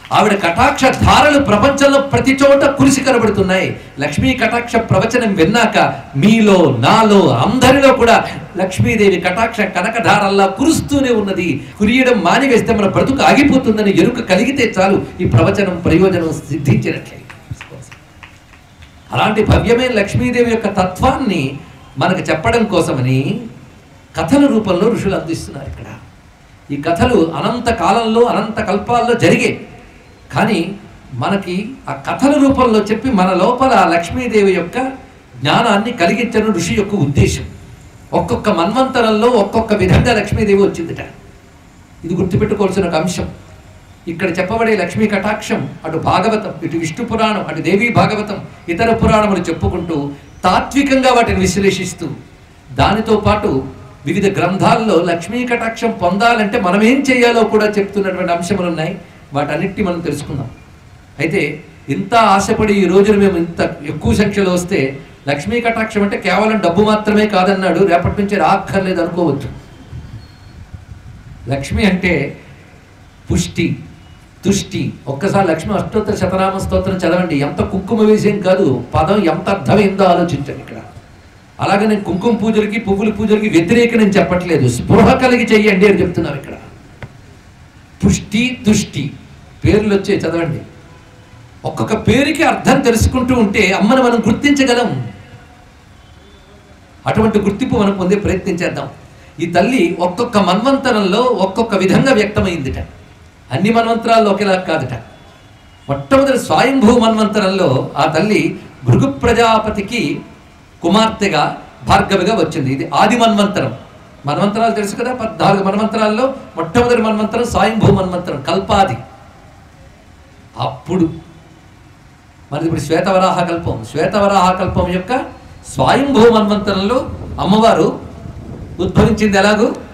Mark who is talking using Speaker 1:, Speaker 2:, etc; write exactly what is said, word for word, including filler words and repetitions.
Speaker 1: ఆవిడ కటాక్ష ధారలు ప్రపంచంలో ప్రతి చోట కురిసి కనబడుతున్నాయి. లక్ష్మీ కటాక్ష ప్రవచనం విన్నాక మీలో నాలో అందరిలో కూడా లక్ష్మీదేవి కటాక్ష కనకధారల్లా కురుస్తూనే ఉన్నది. కురియడం మానివేస్తే మన బ్రతుకు ఆగిపోతుందని ఎరుక కలిగితే చాలు ఈ ప్రవచనం ప్రయోజనం సిద్ధించినట్లే. అలాంటి భవ్యమైన లక్ష్మీదేవి యొక్క తత్వాన్ని మనకు చెప్పడం కోసమని కథల రూపంలో ఋషులు అందిస్తున్నారు. ఇక్కడ ఈ కథలు అనంత కాలంలో అనంత కల్పాల్లో జరిగే, కానీ మనకి ఆ కథల రూపంలో చెప్పి మన లోపల లక్ష్మీదేవి యొక్క జ్ఞానాన్ని కలిగించడం ఋషి యొక్క ఉద్దేశం. ఒక్కొక్క మన్వంతరంలో ఒక్కొక్క విధంగా లక్ష్మీదేవి వచ్చిందిట. ఇది గుర్తుపెట్టుకోవాల్సిన ఒక అంశం. ఇక్కడ చెప్పబడే లక్ష్మీ కటాక్షం అటు భాగవతం, ఇటు విష్ణు పురాణం, అటు దేవీ భాగవతం, ఇతర పురాణములు చెప్పుకుంటూ తాత్వికంగా వాటిని విశ్లేషిస్తూ, దానితో పాటు వివిధ గ్రంథాల్లో లక్ష్మీ కటాక్షం పొందాలంటే మనం ఏం చేయాలో కూడా చెప్తున్నటువంటి అంశములు ఉన్నాయి. వాటన్నిటిని మనం తెలుసుకుందాం. అయితే ఇంత ఆశపడి ఈ రోజున మేము ఇంత ఎక్కువ సంఖ్యలో వస్తే లక్ష్మీ కటాక్షం అంటే కేవలం డబ్బు మాత్రమే కాదన్నాడు. రేపటి నుంచి రాక్కర్లేదు అనుకోవచ్చు. లక్ష్మి అంటే పుష్టి, తుష్టి. ఒక్కసారి లక్ష్మి అష్టోత్తర శతనామ స్తోత్రం చదవండి. ఎంత కుంకుమ వేసేం కాదు, పదం ఎంత అర్థమైందో ఆలోచించండి. ఇక్కడ అలాగే నేను కుంకుమ పూజలకి పువ్వుల పూజలకి వ్యతిరేక నేను చెప్పట్లేదు, స్పృహ కలిగి చెయ్యండి అని చెప్తున్నాం. ఇక్కడ పుష్టి తుష్టి పేర్లు వచ్చే చదవండి. ఒక్కొక్క పేరుకి అర్థం తెలుసుకుంటూ ఉంటే అమ్మను మనం గుర్తించగలం. అటువంటి గుర్తింపు మనం పొందే ప్రయత్నం చేద్దాం. ఈ తల్లి ఒక్కొక్క మన్వంతరంలో ఒక్కొక్క విధంగా వ్యక్తమైందిట. అన్ని మన్వంతరాల్లో ఒకేలా కాదుట. మొట్టమొదటి స్వయంభూ మన్వంతరంలో ఆ తల్లి భృగు ప్రజాపతికి కుమార్తెగా భార్గవిగా వచ్చింది. ఇది ఆది మన్వంతరం. మన్వంతరాలు తెలుసు కదా, పద్నాలుగు మన్వంతరాల్లో మొట్టమొదటి మన్వంతరం స్వయంభూ మన్వంతరం, కల్పాది. అప్పుడు మనది ఇప్పుడు శ్వేతవరాహ కల్పం. శ్వేతవరాహ కల్పం యొక్క స్వయంభూ మన్వంతరంలో అమ్మవారు ఉద్భవించింది. ఎలాగూ